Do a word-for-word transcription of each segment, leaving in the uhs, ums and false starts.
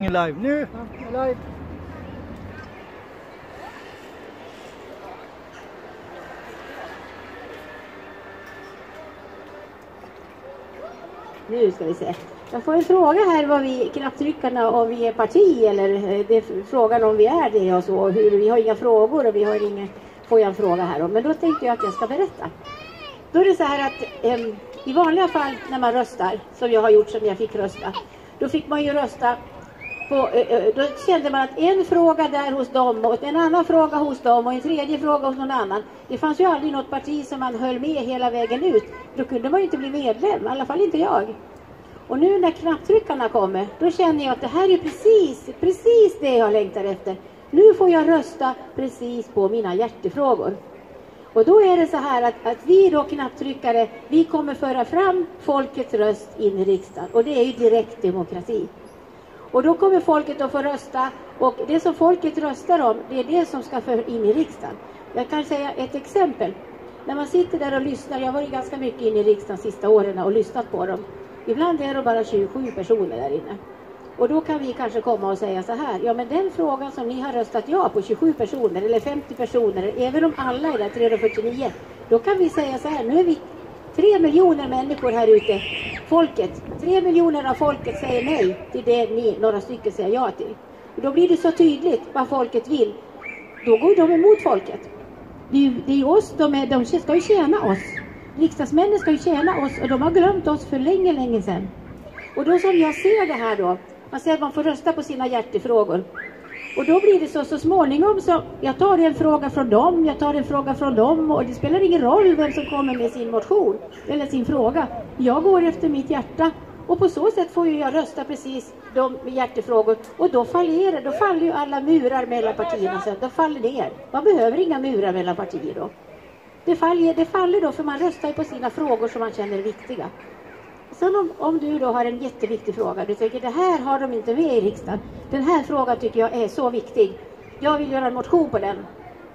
Live nu. Ja, live. Nu ska vi se. Jag får en fråga här vad vi knapptryckarna, om vi är parti eller det är frågan om vi är det och så. Hur, vi har inga frågor och vi har ingen, får jag en fråga här om. Men då tänkte jag att jag ska berätta. Då är det så här att eh, i vanliga fall när man röstar, som jag har gjort som jag fick rösta. Då fick man ju rösta på, eh, då kände man att en fråga där hos dem och en annan fråga hos dem och en tredje fråga hos någon annan. Det fanns ju aldrig något parti som man höll med hela vägen ut. Då kunde man ju inte bli medlem, i alla fall inte jag. Och nu när knapptryckarna kommer, då känner jag att det här är precis, precis det jag längtar efter. Nu får jag rösta precis på mina hjärtefrågor. Och då är det så här att, att vi då knapptryckare, vi kommer föra fram folkets röst in i riksdagen. Och det är ju direkt demokrati. Och då kommer folket att få rösta, och det som folket röstar om, det är det som ska föra in i riksdagen. Jag kan säga ett exempel. När man sitter där och lyssnar, jag har varit ganska mycket in i riksdagen sista åren och lyssnat på dem. Ibland är det bara tjugosju personer där inne. Och då kan vi kanske komma och säga så här. Ja, men den frågan som ni har röstat ja på, tjugosju personer eller femtio personer, även om alla är där trehundrafyrtionio. Då kan vi säga så här. Nu är vi tre miljoner människor här ute. Folket. Tre miljoner av folket säger nej till det ni, några stycken, säger ja till. Och då blir det så tydligt vad folket vill. Då går de emot folket. Det är ju, det är ju oss, de, är, de ska ju tjäna oss. Riksdagsmännen ska ju tjäna oss och de har glömt oss för länge, länge sedan. Och då som jag ser det här då, man säger att man får rösta på sina hjärtefrågor. Och då blir det så, så småningom så, jag tar en fråga från dem, jag tar en fråga från dem och det spelar ingen roll vem som kommer med sin motion eller sin fråga. Jag går efter mitt hjärta och på så sätt får ju jag rösta precis de hjärtefrågor. Och då faller, då faller ju alla murar mellan partierna, så de faller ner. Man behöver inga murar mellan partier då. Det faller, det faller då för man röstar på sina frågor som man känner är viktiga. Sen om, om du då har en jätteviktig fråga, du tänker det här har de inte med i riksdagen. Den här frågan tycker jag är så viktig. Jag vill göra en motion på den.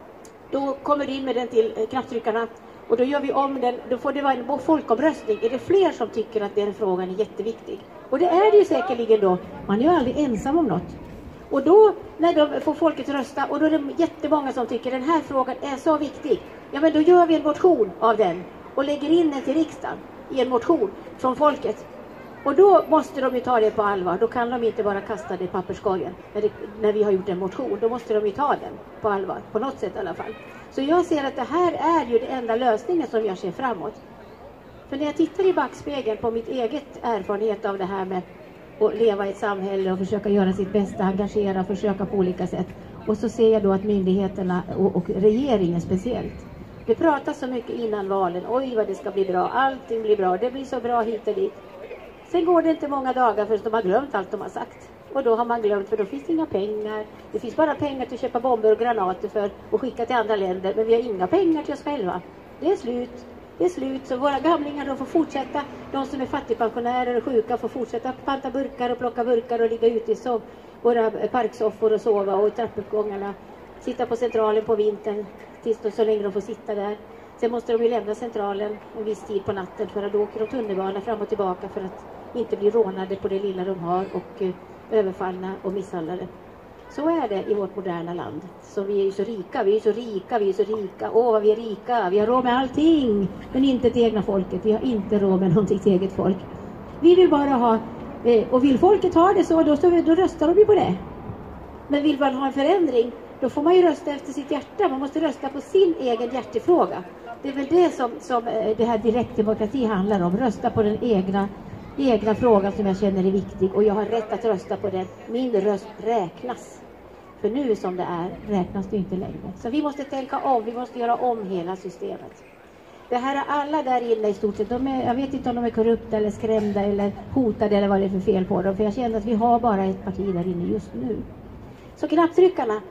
Då kommer du in med den till eh, knapptryckarna och då gör vi om den. Då får det vara en folkomröstning. Är det fler som tycker att den frågan är jätteviktig? Och det är det ju säkerligen då. Man är ju aldrig ensam om något. Och då när de får folket rösta och då är det jättemånga som tycker den här frågan är så viktig. Ja, men då gör vi en motion av den och lägger in den till riksdagen i en motion från folket. Och då måste de ju ta det på allvar. Då kan de inte bara kasta det i papperskorgen när, det, när vi har gjort en motion. Då måste de ju ta den på allvar, på något sätt i alla fall. Så jag ser att det här är ju den enda lösningen som jag ser framåt. För när jag tittar i backspegeln på mitt eget erfarenhet av det här med att leva i ett samhälle och försöka göra sitt bästa, engagera och försöka på olika sätt. Och så ser jag då att myndigheterna och, och regeringen speciellt. Det pratas så mycket innan valen. Oj vad det ska bli bra. Allting blir bra. Det blir så bra hit och dit. Sen går det inte många dagar förrän de har glömt allt de har sagt. Och då har man glömt, för då finns det inga pengar. Det finns bara pengar till att köpa bomber och granater för och skicka till andra länder. Men vi har inga pengar till oss själva. Det är slut. Det är slut. Så våra gamlingar de får fortsätta. De som är fattigpensionärer och sjuka får fortsätta panta burkar och plocka burkar och ligga ute i sov, våra parksoffor och sova och i trappuppgångarna. Sitta på centralen på vintern tills de, så länge de får sitta där. Sen måste de ju lämna centralen en viss tid på natten för att då åker de tunnelbana fram och tillbaka för att inte bli rånade på det lilla de har och uh, överfallna och misshandlade. Så är det i vårt moderna land. Så vi är ju så rika, vi är så rika, vi är så rika. Åh, vad vi är rika, vi har råd med allting. Men inte till egna folket, vi har inte råd med någonting till eget folk. Vi vill bara ha, eh, och vill folket ha det så, då, så, då röstar de ju på det. Men vill man ha en förändring, då får man ju rösta efter sitt hjärta. Man måste rösta på sin egen hjärtefråga. Det är väl det som, som det här direktdemokrati handlar om. Rösta på den egna, egna frågan som jag känner är viktig. Och jag har rätt att rösta på den. Min röst räknas. För nu som det är räknas det inte längre. Så vi måste tänka om. Vi måste göra om hela systemet. Det här är alla där inne i stort sett. De är, jag vet inte om de är korrupta eller skrämda eller hotade eller vad det är för fel på dem. För jag känner att vi har bara ett parti där inne just nu. Så knapptryckarna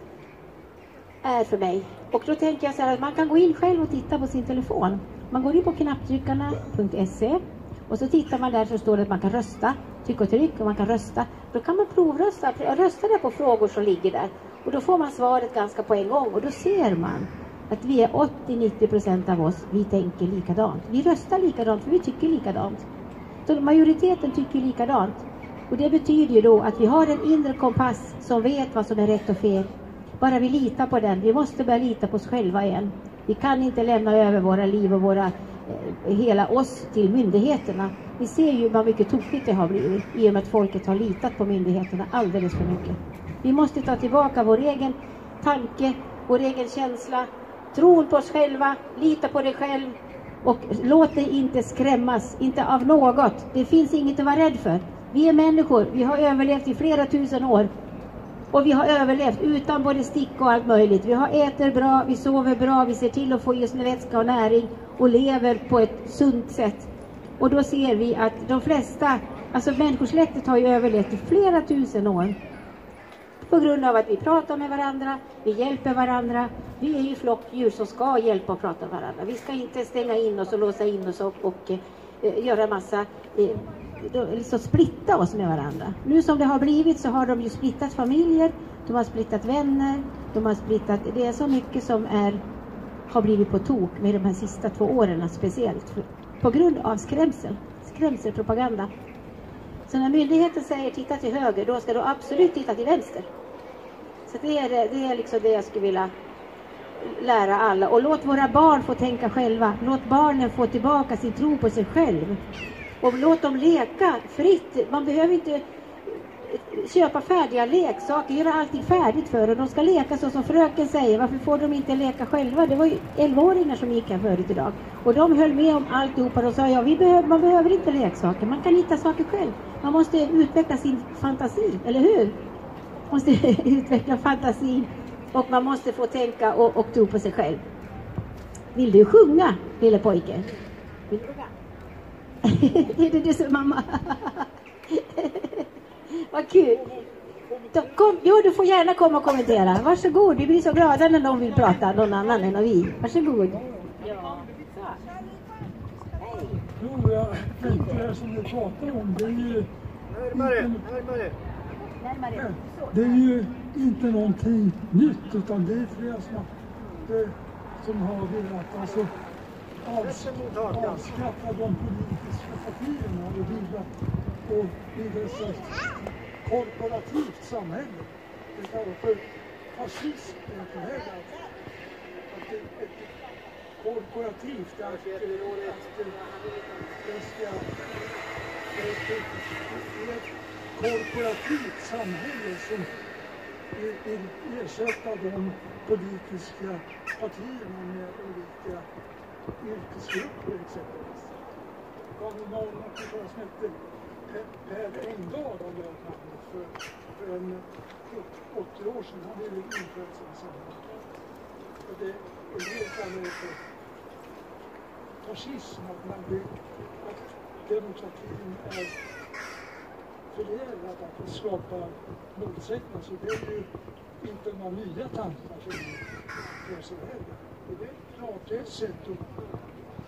är för mig. Och då tänker jag så här att man kan gå in själv och titta på sin telefon. Man går in på knapptryckarna punkt se och så tittar man där så står det att man kan rösta. Tryck och tryck och man kan rösta. Då kan man provrösta. Rösta där på frågor som ligger där. Och då får man svaret ganska på en gång. Och då ser man att vi är åttio till nittio procent av oss. Vi tänker likadant. Vi röstar likadant för vi tycker likadant. Så majoriteten tycker likadant. Och det betyder ju då att vi har en inre kompass som vet vad som är rätt och fel. Bara vi litar på den. Vi måste börja lita på oss själva igen. Vi kan inte lämna över våra liv och våra, eh, hela oss till myndigheterna. Vi ser ju vad mycket tokigt det har blivit i och med att folket har litat på myndigheterna alldeles för mycket. Vi måste ta tillbaka vår egen tanke, vår egen känsla, tron på oss själva, lita på dig själv och låt dig inte skrämmas, inte av något. Det finns inget att vara rädd för. Vi är människor, vi har överlevt i flera tusen år. Och vi har överlevt utan både stick och allt möjligt. Vi har äter bra, vi sover bra, vi ser till att få i oss vätska och näring och lever på ett sunt sätt. Och då ser vi att de flesta, alltså människosläktet har ju överlevt i flera tusen år. På grund av att vi pratar med varandra, vi hjälper varandra. Vi är ju flockdjur som ska hjälpa och prata med varandra. Vi ska inte stänga in oss och låsa in oss och, och eh, göra massa... Eh, liksom splitta oss med varandra. Nu som det har blivit så har de ju splittat familjer, de har splittat vänner, de har splittat, det är så mycket som är, har blivit på tok med de här sista två åren speciellt på grund av skrämsel, skrämselpropaganda. Så när myndigheten säger titta till höger, då ska du absolut titta till vänster. Så det är, det är liksom det jag skulle vilja lära alla. Och låt våra barn få tänka själva, låt barnen få tillbaka sin tro på sig själv. Och låt dem leka fritt. Man behöver inte köpa färdiga leksaker, göra allting färdigt för dem. De ska leka så som fröken säger. Varför får de inte leka själva? Det var ju elvaåringar som gick här förut idag. Och de höll med om alltihopa. De sa ja, vi behöver, man behöver inte leksaker. Man kan hitta saker själv. Man måste utveckla sin fantasi, eller hur? Man måste utveckla fantasin. Och man måste få tänka och, och tro på sig själv. Vill du sjunga, lille pojke? Vill du sjunga? Är det det som mamma? Vad kul. Då, kom, jo, du får gärna komma och kommentera. Varsågod, vi blir så glada när de vill prata, någon annan än vi. Varsågod. Ja. Hej. Jo, jag tänkte det som vi pratar om, det är ju... Närmare, närmare. Närmare. Det är ju inte någonting nytt, utan det är flera som, det, som har velat alltså avskaffa de politiska partierna och bilda och bilda ett korporativt samhälle. Det kallas för fascism. Det är att ett korporativt, att, att, att det ska ett korporativt samhälle som vill ersätta de politiska partierna med olika yrkesgrupper exempelvis. Det var någon som hette Per Engdahl om det namnet för, för en åttio år sedan. Han ville införa ett sådant samhälle. Och det är helt annorlunda för fascism, att man vill att demokratin är fördelad, att det skapar motsättningar. Så det är ju inte några nya tankar som gör så här. Och det är klart, det är ett sätt att...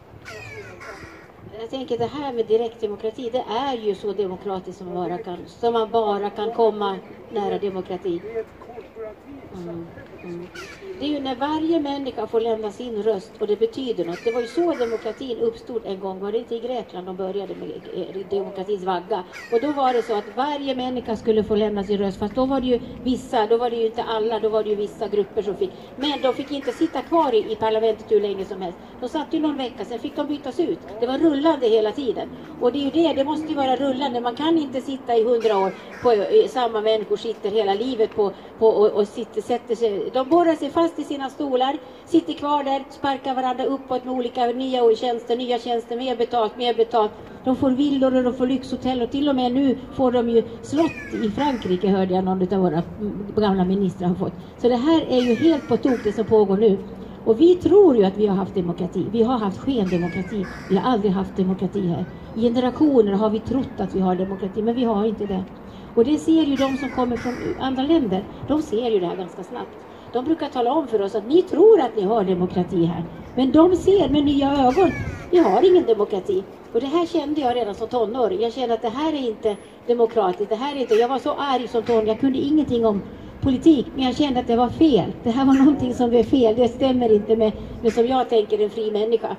Jag tänker det här med direktdemokrati, det är ju så demokratiskt som man bara kan, som man bara kan komma nära demokrati. Mm. Mm. Det är ju när varje människa får lämna sin röst och det betyder något. Det var ju så demokratin uppstod en gång. Var det inte i Grekland de började med demokratins vagga? Och då var det så att varje människa skulle få lämna sin röst. Fast då var det ju vissa, då var det ju inte alla, då var det ju vissa grupper som fick. Men de fick inte sitta kvar i, i parlamentet hur länge som helst. De satt ju någon vecka, sen fick de bytas ut. Det var rullande hela tiden. Och det är ju det, det måste ju vara rullande. Man kan inte sitta i hundra år på i, samma människor sitter hela livet på, på och, och sitter, sätter sig. De borrar sig fast i sina stolar, sitter kvar där, sparkar varandra uppåt med olika nya tjänster, nya tjänster, mer betalt, mer betalt. De får villor och de får lyxhotell och till och med nu får de ju slott i Frankrike, hörde jag någon av våra gamla ministrar har fått. Så det här är ju helt på tok det som pågår nu. Och vi tror ju att vi har haft demokrati. Vi har haft skendemokrati. Vi har aldrig haft demokrati här. I generationer har vi trott att vi har demokrati, men vi har inte det. Och det ser ju de som kommer från andra länder. De ser ju det här ganska snabbt. De brukar tala om för oss att ni tror att ni har demokrati här. Men de ser med nya ögon. Vi har ingen demokrati. Och det här kände jag redan som tonåring. Jag kände att det här är inte demokratiskt. Det här är inte... Jag var så arg som tonåring. Jag kunde ingenting om politik. Men jag kände att det var fel. Det här var någonting som var fel. Det stämmer inte med, med som jag tänker en fri människa.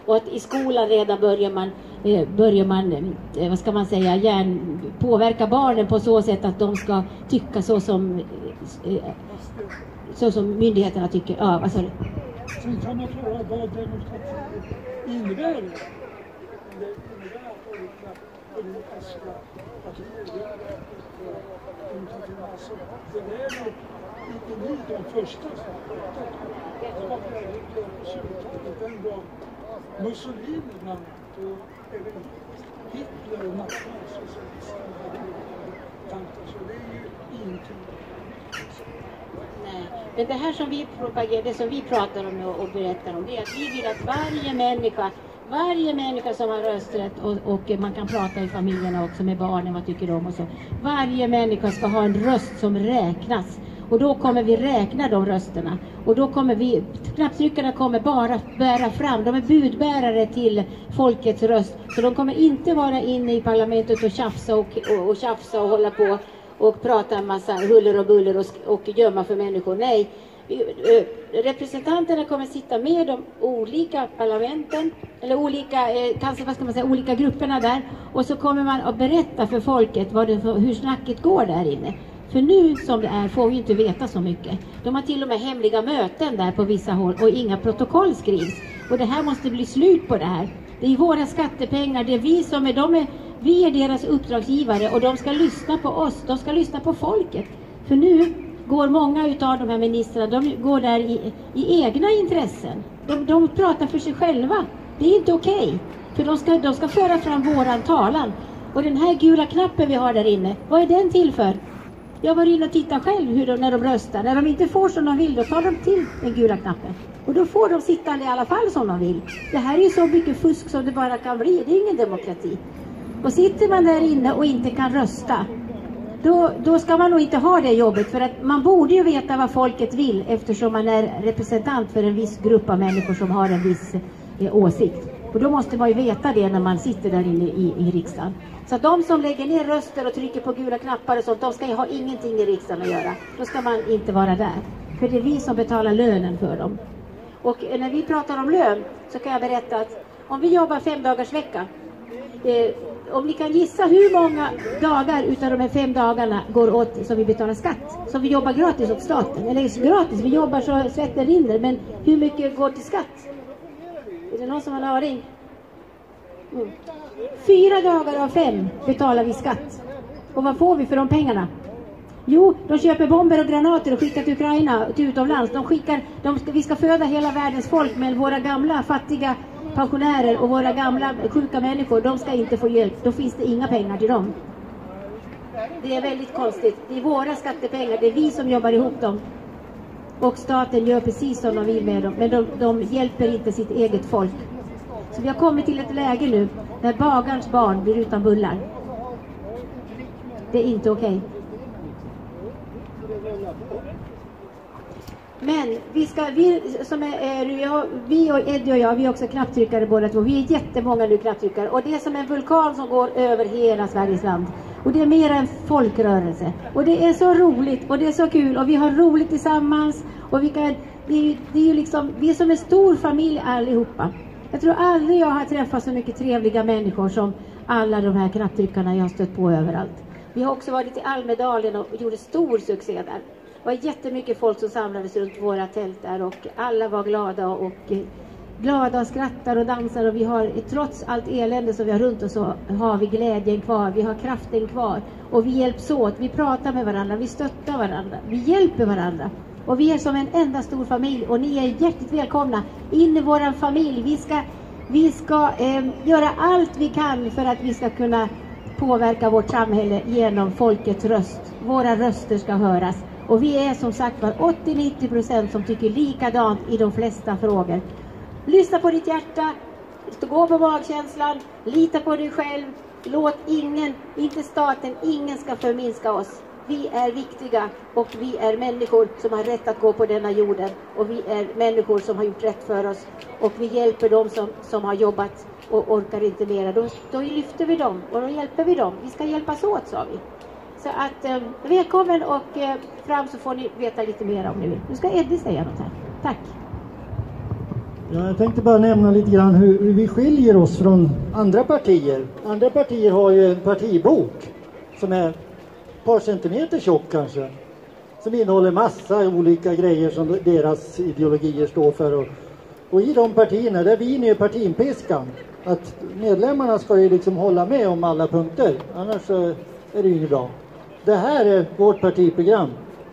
Och att i skolan redan börjar man, eh, börjar man eh, vad ska man säga, gärna påverka barnen på så sätt att de ska tycka så som, eh, så som myndigheterna tycker. Ja, vad sa du? Sen kan man fråga vad demokrati innebär. Det innebär att olika politiska partier gör demokrati. Alltså, det är ju inte ni de första som har pratat om. Det var väldigt på tjugotalet. Den gång Mussolini bland annat och även Hitler och nationalsocialisterna hade tankar. Så det är ju ingenting. Nej, men det här som vi propagerar, det som vi pratar om och, och berättar om, det är att vi vill att varje människa, varje människa som har rösträtt och, och man kan prata i familjerna också med barnen, vad tycker de och så. Varje människa ska ha en röst som räknas. Och då kommer vi räkna de rösterna. Och då kommer vi, knapptryckarna kommer bara bära fram, de är budbärare till folkets röst. Så de kommer inte vara inne i parlamentet och tjafsa och, och, och tjafsa och hålla på och prata en massa huller och buller och, och gömma för människor. Nej, representanterna kommer sitta med de olika parlamenten, eller olika, kanske vad ska man säga, olika grupperna där. Och så kommer man att berätta för folket vad det, hur snacket går där inne. För nu som det är får vi inte veta så mycket. De har till och med hemliga möten där på vissa håll och inga protokoll skrivs. Och det här måste bli slut på det här. Det är våra skattepengar, det är vi som är, de är, vi är deras uppdragsgivare och de ska lyssna på oss, de ska lyssna på folket. För nu går många utav de här ministrarna, de går där i, i egna intressen. De, de pratar för sig själva. Det är inte okej. Okay, för de ska, de ska föra fram våran talan. Och den här gula knappen vi har där inne, vad är den till för? Jag var inne och tittade själv hur de, när de röstar. När de inte får som de vill, då tar de till den gula knappen. Och då får de sittande i alla fall som de vill. Det här är ju så mycket fusk som det bara kan bli. Det är ingen demokrati. Och sitter man där inne och inte kan rösta, då, då ska man nog inte ha det jobbet. För att man borde ju veta vad folket vill, eftersom man är representant för en viss grupp av människor som har en viss eh, åsikt. Och då måste man ju veta det när man sitter där inne i, i riksdagen. Så att de som lägger ner röster och trycker på gula knappar och sånt, de ska ju ha ingenting i riksdagen att göra. Då ska man inte vara där. För det är vi som betalar lönen för dem. Och när vi pratar om lön så kan jag berätta att om vi jobbar fem dagars vecka, eh, om ni kan gissa hur många dagar utav de här fem dagarna går åt som vi betalar skatt, som vi jobbar gratis åt staten. Eller gratis, vi jobbar så svetten rinner, men hur mycket går till skatt? Är det någon som har en aning? Mm. Fyra dagar av fem betalar vi skatt. Och vad får vi för de pengarna? Jo, de köper bomber och granater och skickar till Ukraina, till utomlands. De skickar, de ska, vi ska föda hela världens folk, men våra gamla fattiga pensionärer och våra gamla sjuka människor, de ska inte få hjälp. Då finns det inga pengar till dem. Det är väldigt konstigt. Det är våra skattepengar, det är vi som jobbar ihop dem. Och staten gör precis som de vill med dem, men de, de hjälper inte sitt eget folk. Så vi har kommit till ett läge nu där bagarens barn blir utan bullar. Det är inte okej. Okay. Men vi ska, vi som är, jag, vi och Eddie och jag, vi är också knapptryckare båda två. Vi är jättemånga nu knapptryckare. Och det är som en vulkan som går över hela Sveriges land. Och det är mer en folkrörelse. Och det är så roligt och det är så kul. Och vi har roligt tillsammans. Och vi kan, det är, det är ju liksom, vi är som en stor familj allihopa. Jag tror aldrig jag har träffat så mycket trevliga människor som alla de här knapptryckarna jag har stött på överallt. Vi har också varit i Almedalen och gjorde stor succé där. Det var jättemycket folk som samlades runt våra tält där och alla var glada och glada och skrattar och dansar, och vi har, trots allt elände som vi har runt oss, så har vi glädjen kvar, vi har kraften kvar och vi hjälps åt, vi pratar med varandra, vi stöttar varandra, vi hjälper varandra. Och vi är som en enda stor familj och ni är hjärtligt välkomna in i våran familj. Vi ska, vi ska eh, göra allt vi kan för att vi ska kunna påverka vårt samhälle genom folkets röst. Våra röster ska höras. Och vi är som sagt var åttio till nittio procent som tycker likadant i de flesta frågor. Lyssna på ditt hjärta, gå på magkänslan, lita på dig själv. Låt ingen, inte staten, ingen ska förminska oss. Vi är viktiga och vi är människor som har rätt att gå på denna jorden. Och vi är människor som har gjort rätt för oss. Och vi hjälper dem som, som har jobbat och orkar inte mera. Då, då lyfter vi dem och då hjälper vi dem. Vi ska hjälpas åt, sa vi. Så att eh, välkommen och eh, fram så får ni veta lite mer om ni vill. Nu ska Eddie säga något här. Tack. Ja, jag tänkte bara nämna lite grann hur, hur vi skiljer oss från andra partier. Andra partier har ju en partibok som är ett par centimeter tjock kanske. Som innehåller massa olika grejer som deras ideologier står för. Och, och i de partierna, där viner ju partipiskan. Att medlemmarna ska ju liksom hålla med om alla punkter. Annars så är det ju inget bra. Det här är vårt partiprogram.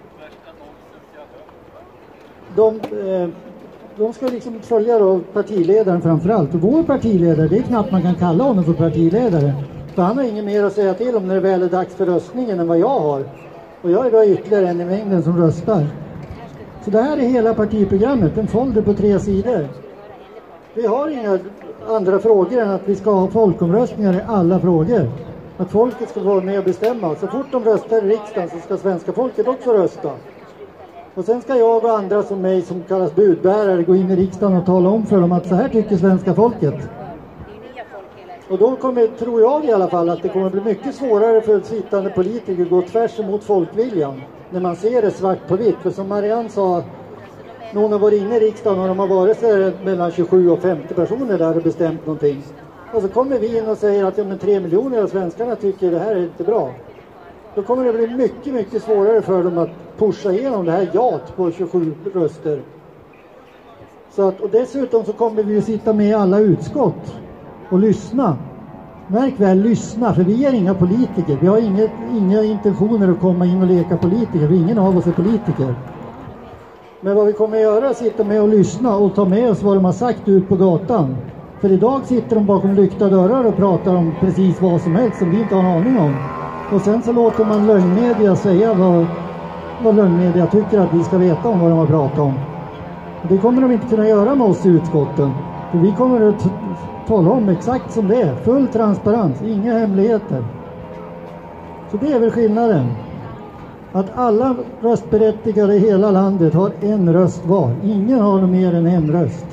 De... Eh, De ska liksom följa då partiledaren framförallt. Och vår partiledare, det är knappt man kan kalla honom för partiledare. För han har inget mer att säga till om när det väl är dags för röstningen än vad jag har. Och jag är då ytterligare en i mängden som röstar. Så det här är hela partiprogrammet, en folder på tre sidor. Vi har inga andra frågor än att vi ska ha folkomröstningar i alla frågor. Att folket ska vara med och bestämma. Så fort de röstar i riksdagen så ska svenska folket också rösta. Och sen ska jag och andra som mig som kallas budbärare gå in i riksdagen och tala om för dem att så här tycker svenska folket. Och då kommer, tror jag i alla fall, att det kommer bli mycket svårare för sittande politiker att gå tvärs emot folkviljan. När man ser det svart på vitt. För som Marianne sa, någon har varit inne i riksdagen och de har varit så mellan tjugosju och femtio personer där och bestämt någonting. Och så kommer vi in och säger att ja, men tre miljoner av svenskarna tycker det här är inte bra. Då kommer det bli mycket, mycket svårare för dem att pusha igenom det här jat på tjugosju röster. Så att, och dessutom så kommer vi ju sitta med i alla utskott och lyssna. Märk väl, lyssna, för vi är inga politiker. Vi har inget, inga intentioner att komma in och leka politiker. Ingen av oss är politiker. Men vad vi kommer att göra är att sitta med och lyssna och ta med oss vad de har sagt ut på gatan. För idag sitter de bakom lyckta dörrar och pratar om precis vad som helst som vi inte har en aning om. Och sen så låter man lögnmedia säga vad, vad lögnmedia tycker att vi ska veta om vad de har pratat om. Och det kommer de inte kunna göra med oss i utskotten. För vi kommer att t- tala om exakt som det är. Full transparens, inga hemligheter. Så det är väl skillnaden. Att alla röstberättigade i hela landet har en röst var. Ingen har någon mer än en röst.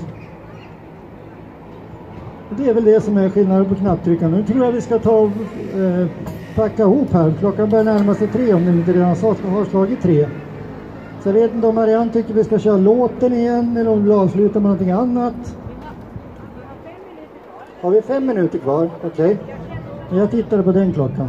Och det är väl det som är skillnaden på knapptryckarna. Nu tror jag vi ska ta eh, packa ihop här. Klockan börjar närma sig tre om ni inte redan sa, har slagit tre. Så jag vet inte om Marianne tycker vi ska köra låten igen eller om vi vill avsluta med någonting annat. Har vi fem minuter kvar? Okej. Okay. Jag tittade på den klockan.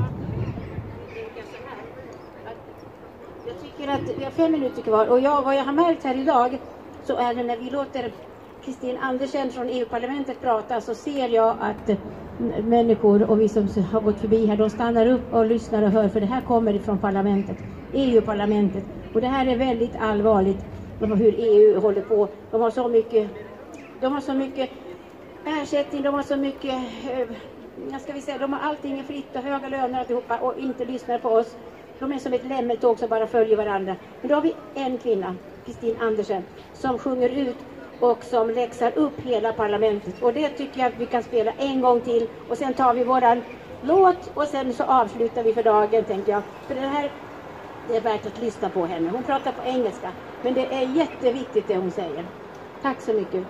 Jag tycker att vi har fem minuter kvar och jag, vad jag har märkt här idag så är det när vi låter Kristin Andersen från E U-parlamentet prata så ser jag att människor och vi som har gått förbi här, de stannar upp och lyssnar och hör, för det här kommer ifrån parlamentet, E U-parlamentet, och det här är väldigt allvarligt hur E U håller på. De har så mycket de har så mycket ersättning, de har så mycket jag ska vi säga, de har allting fritt och höga löner alltihopa och inte lyssnar på oss. De är som ett lämmeltåg som bara följer varandra. Men då har vi en kvinna, Kristin Andersen, som sjunger ut och som läxar upp hela parlamentet. Och det tycker jag att vi kan spela en gång till. Och sen tar vi våran låt och sen så avslutar vi för dagen, tänker jag. För det här, det är värt att lyssna på henne. Hon pratar på engelska. Men det är jätteviktigt det hon säger. Tack så mycket.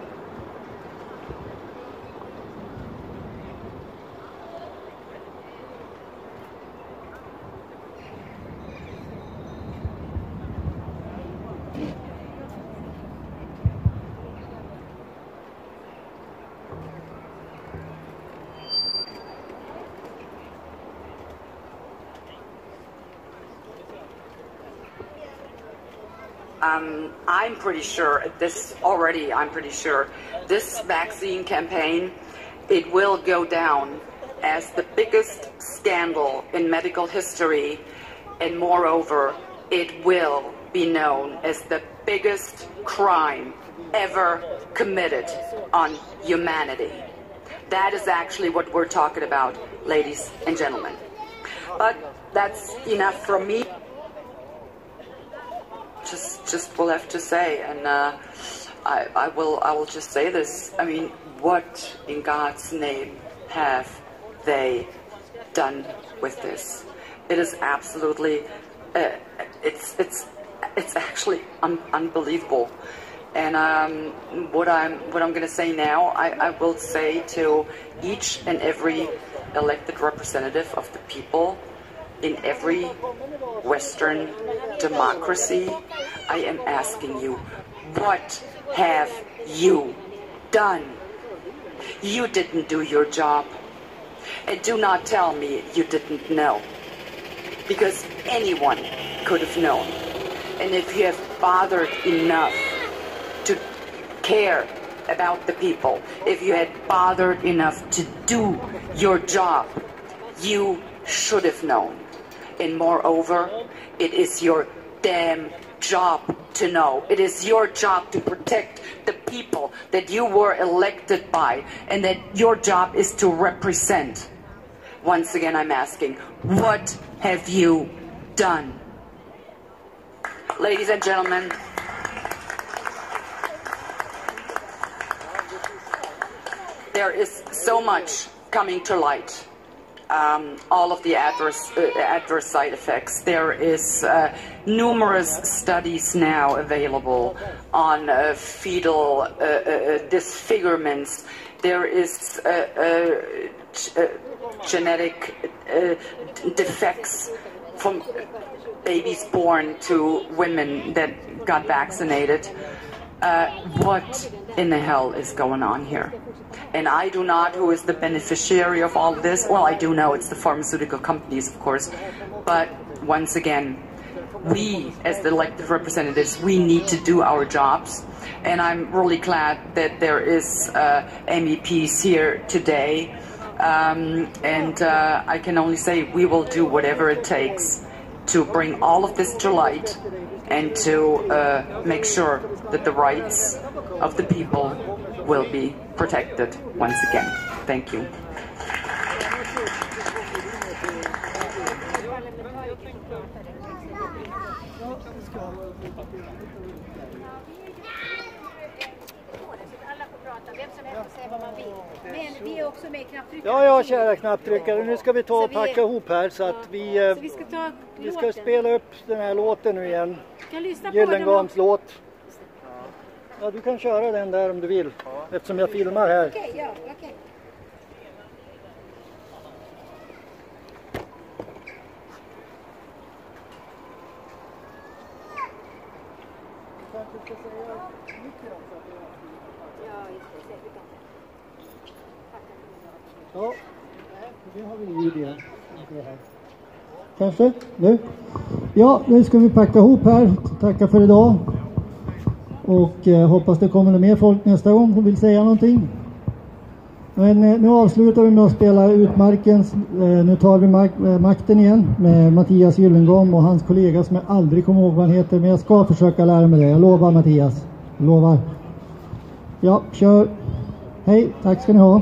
Um, I'm pretty sure this already, I'm pretty sure this vaccine campaign, it will go down as the biggest scandal in medical history, and moreover, it will be known as the biggest crime ever committed on humanity. That is actually what we're talking about, ladies and gentlemen. But that's enough from me. Just, just will have to say, and uh, I, I will, I will just say this. I mean, what in God's name have they done with this? It is absolutely, uh, it's, it's, it's actually un unbelievable. And um, what I'm, what I'm going to say now, I, I will say to each and every elected representative of the people in every Western democracy, I am asking you, what have you done. You didn't do your job. And do not tell me you didn't know. Because anyone could have known. And if you have bothered enough to care about the people, if you had bothered enough to do your job, you should have known. And moreover, it is your damn job to know. It is your job to protect the people that you were elected by, and that your job is to represent. Once again, I'm asking, what have you done? Ladies and gentlemen, there is so much coming to light. Um, all of the adverse, uh, adverse side effects. There is uh, numerous studies now available on uh, fetal uh, uh, disfigurements. There is uh, uh, uh, genetic uh, defects from babies born to women that got vaccinated. Uh, what in the hell is going on here? And I do not, who is the beneficiary of all this? Well, I do know it's the pharmaceutical companies, of course. But once again, we, as the elected representatives, we need to do our jobs. And I'm really glad that there is uh, M E Ps here today. Um, and uh, I can only say we will do whatever it takes to bring all of this to light and to uh, make sure that the rights of the people will be protected once again. Thank you. Ja, ja, kära knapptryckare. Nu ska vi ta och packa ihop här så att vi, Så vi ska ta vi ska spela upp den här låten nu igen. Kan lyssna på Gyllengams låt. Ja, du kan köra den där om du vill. Eftersom jag filmar här. Okej, ja, okej. Ja, det har vi ljud igen. Kanske? Nu? Ja, nu ska vi packa ihop här. Tacka för idag. Och eh, hoppas det kommer mer folk nästa gång som vill säga någonting. Men eh, nu avslutar vi med att spela Utmarkens. Eh, nu tar vi mak eh, makten igen med Mattias Gyllengam och hans kollega som jag aldrig kommer ihåg vad han heter. Men jag ska försöka lära mig det. Jag lovar Mattias. Jag lovar. Ja, kör. Hej, tack ska ni ha.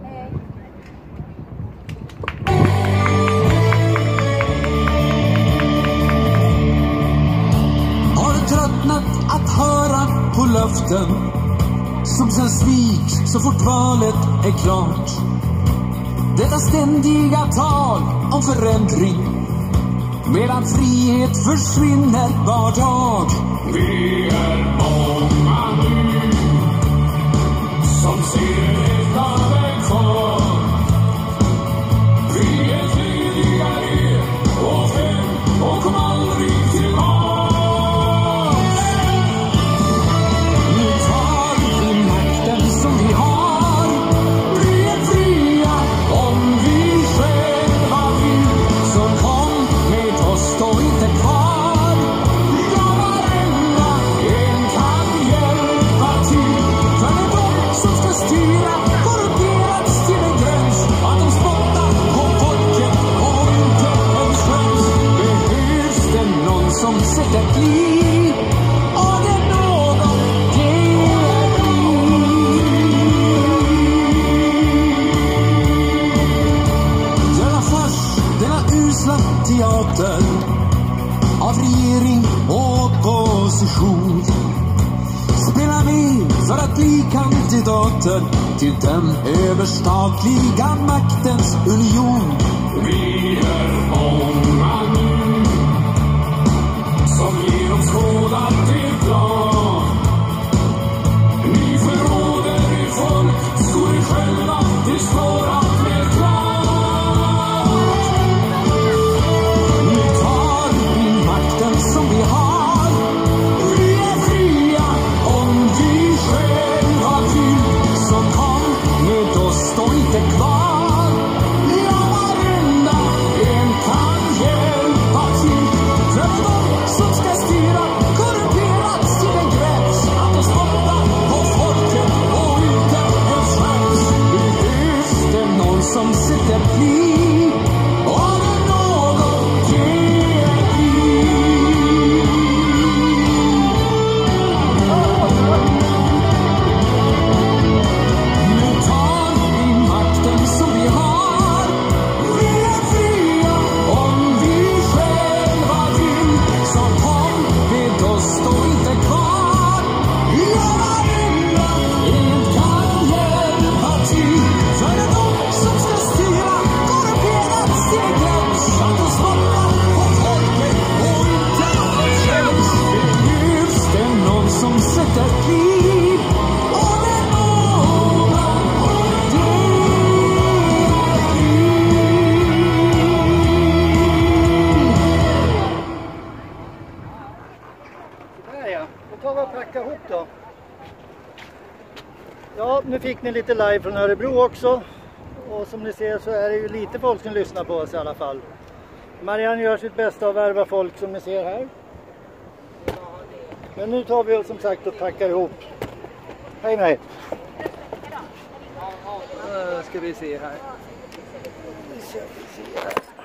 Att höra på löften som sen sviks så fort valet är klart. Detta ständiga tal om förändring medan frihet försvinner var dag. Vi är många nu som ser ett väg kvar. Vi är tidigare och fem och kom aldrig tillbaka. Som sätter liv och det någon ger denna fars, denna usla teater av regering och opposition. Spelar vi för att bli kandidater till den överstatliga maktens union. Vi är många nu som ger oss skådat till plan. Ni förråder er folk, så er själva det står allt mer klart. Nu tar vi makten som vi har. Vi är fria om vi själva vill. Så Då tar vi och packar ihop då. Ja, nu fick ni lite live från Örebro också. Och som ni ser så är det ju lite folk som lyssnar på oss i alla fall. Marianne gör sitt bästa att värva folk som ni ser här. Men nu tar vi som sagt och packar ihop. Hej med. Uh, ska vi se här. Nu ska vi se här.